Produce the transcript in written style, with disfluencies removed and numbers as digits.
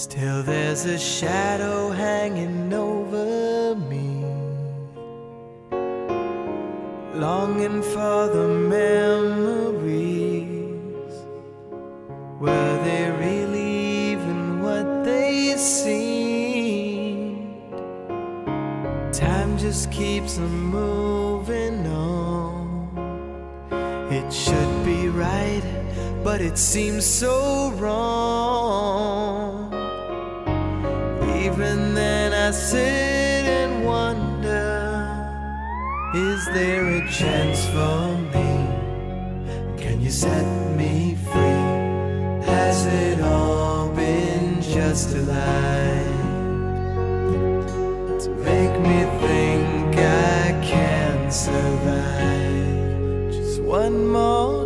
Still there's a shadow hanging over me, longing for the memories. Were they really even what they seemed? Time just keeps on moving on. It should be right, but it seems so wrong. Even then I sit and wonder, is there a chance for me? Can you set me free? Has it all been just a lie to make me think I can survive just one more